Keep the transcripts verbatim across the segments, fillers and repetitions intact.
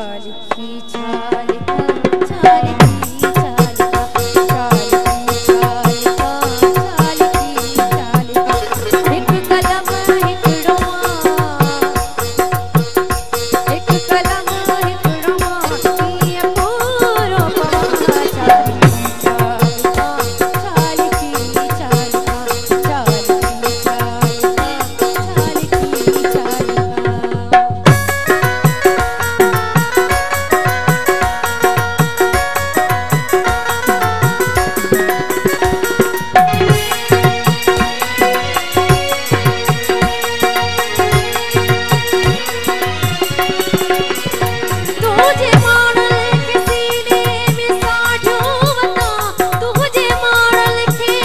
चाल की चाल का चाल की चाल का चाल की चाल का चाल की चाल का एक कलम एक रोमा एक कलम एक रोमा ये पूरो पवा चाल की चाल का चाल की चाल का चाल की चाल का चाल की चाल का तुझे मारल के सीने में साढ़ू बता तुझे मारल के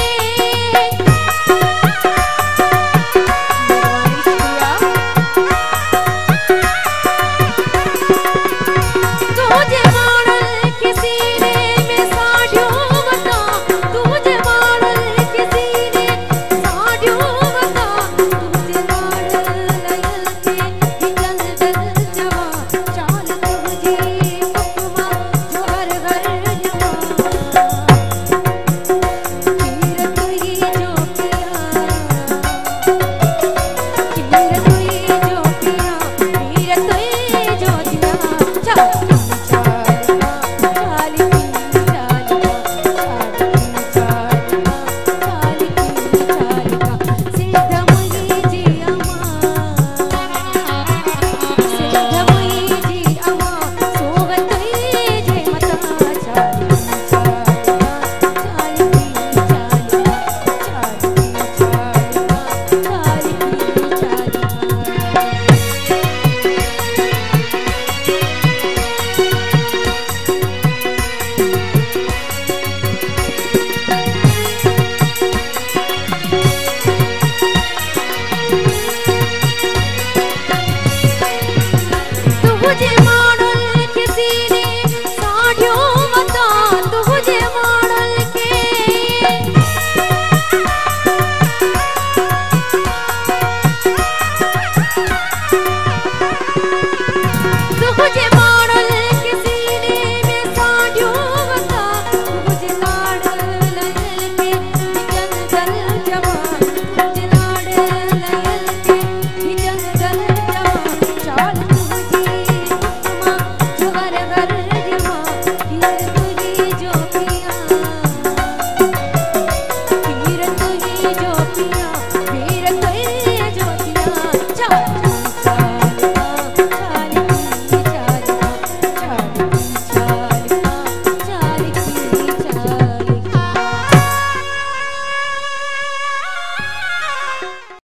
तुझे मारल के सीने में साढ़ू बता तुझे मारल के सीने साढ़ू बता तुझे मारल लयल के हिजल दल जवा चाल तुझे हुक्मा जो हर घर जवा खीर तुई जो पिया खीर तुई जो पिया खीर तुई जो दिया चाल